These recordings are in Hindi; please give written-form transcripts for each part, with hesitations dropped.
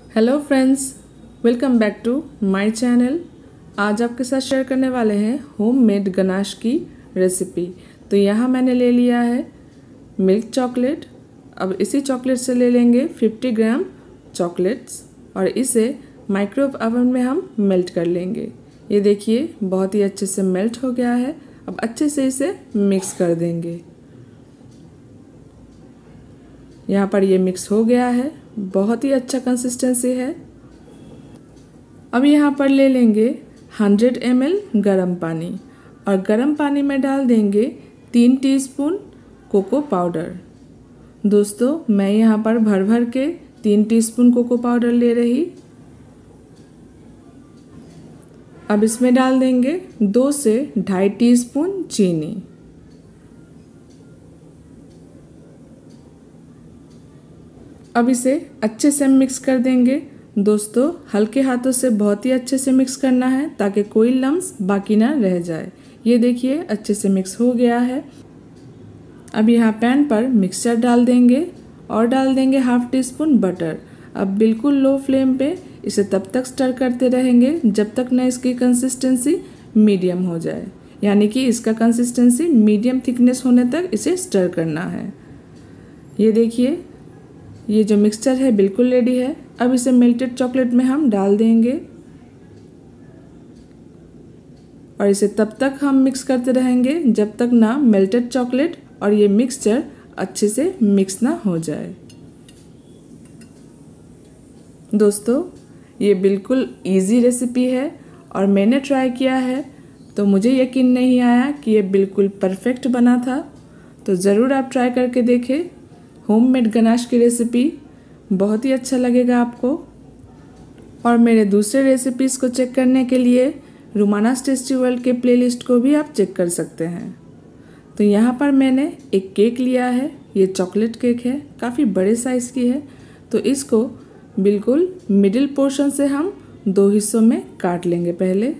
Hello friends, welcome back to my channel. आज आपके साथ शेयर करने वाले हैं होममेड गनाश की रेसिपी। तो यहाँ मैंने ले लिया है मिल्क चॉकलेट। अब इसी चॉकलेट से ले लेंगे 50 ग्राम चॉकलेट्स और इसे माइक्रोवेव ओवन में हम मेल्ट कर लेंगे। ये देखिए बहुत ही अच्छे से मेल्ट हो गया है। अब अच्छे से इसे मिक्स कर देंगे। यहाँ पर ये मिक्स हो गया है, बहुत ही अच्छा कंसिस्टेंसी है। अब यहाँ पर ले लेंगे 100 ml गरम पानी और गरम पानी में डाल देंगे 3 टीस्पून कोको पाउडर। दोस्तों मैं यहाँ पर भर भर के 3 टीस्पून कोको पाउडर ले रही। अब इसमें डाल देंगे 2 से 2.5 टीस्पून चीनी। अब इसे अच्छे से मिक्स कर देंगे। दोस्तों हल्के हाथों से बहुत ही अच्छे से मिक्स करना है ताकि कोई लम्स बाकी ना रह जाए। ये देखिए अच्छे से मिक्स हो गया है। अब यहाँ पैन पर मिक्सचर डाल देंगे और डाल देंगे 1/2 टीस्पून बटर। अब बिल्कुल लो फ्लेम पे इसे तब तक स्टर करते रहेंगे जब तक ना इसकी कंसिस्टेंसी मीडियम हो जाए, यानी कि इसका कंसिस्टेंसी मीडियम थिकनेस होने तक इसे स्टर करना है। ये देखिए ये जो मिक्सचर है बिल्कुल रेडी है। अब इसे मेल्टेड चॉकलेट में हम डाल देंगे और इसे तब तक हम मिक्स करते रहेंगे जब तक ना मेल्टेड चॉकलेट और ये मिक्सचर अच्छे से मिक्स ना हो जाए। दोस्तों ये बिल्कुल इजी रेसिपी है और मैंने ट्राई किया है तो मुझे यकीन नहीं आया कि ये बिल्कुल परफेक्ट बना था। तो ज़रूर आप ट्राई करके देखें। होममेड गनाश की रेसिपी बहुत ही अच्छा लगेगा आपको। और मेरे दूसरे रेसिपीज़ को चेक करने के लिए रुमानास टेस्टी वर्ल्ड के प्लेलिस्ट को भी आप चेक कर सकते हैं। तो यहाँ पर मैंने एक केक लिया है। ये चॉकलेट केक है, काफ़ी बड़े साइज़ की है। तो इसको बिल्कुल मिडिल पोर्शन से हम 2 हिस्सों में काट लेंगे पहले।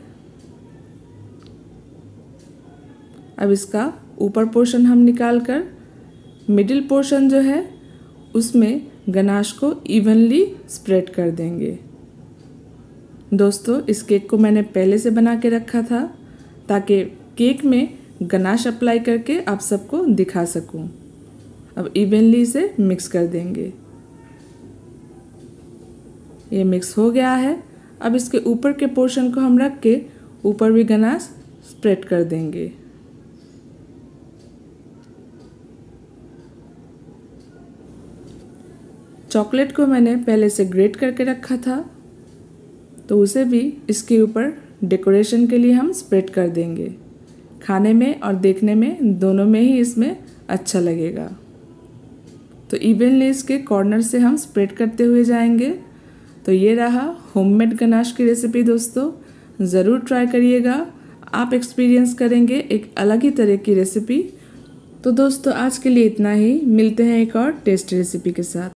अब इसका ऊपर पोर्शन हम निकाल कर मिडिल पोर्शन जो है उसमें गनाश को इवनली स्प्रेड कर देंगे। दोस्तों इस केक को मैंने पहले से बना के रखा था ताकि केक में गनाश अप्लाई करके आप सबको दिखा सकूं। अब इवनली इसे मिक्स कर देंगे। ये मिक्स हो गया है। अब इसके ऊपर के पोर्शन को हम रख के ऊपर भी गनाश स्प्रेड कर देंगे। चॉकलेट को मैंने पहले से ग्रेट करके रखा था तो उसे भी इसके ऊपर डेकोरेशन के लिए हम स्प्रेड कर देंगे। खाने में और देखने में दोनों में ही इसमें अच्छा लगेगा। तो इवनली इसके कॉर्नर से हम स्प्रेड करते हुए जाएंगे। तो ये रहा होममेड गनाश की रेसिपी। दोस्तों ज़रूर ट्राई करिएगा, आप एक्सपीरियंस करेंगे एक अलग ही तरह की रेसिपी। तो दोस्तों आज के लिए इतना ही। मिलते हैं एक और टेस्टी रेसिपी के साथ।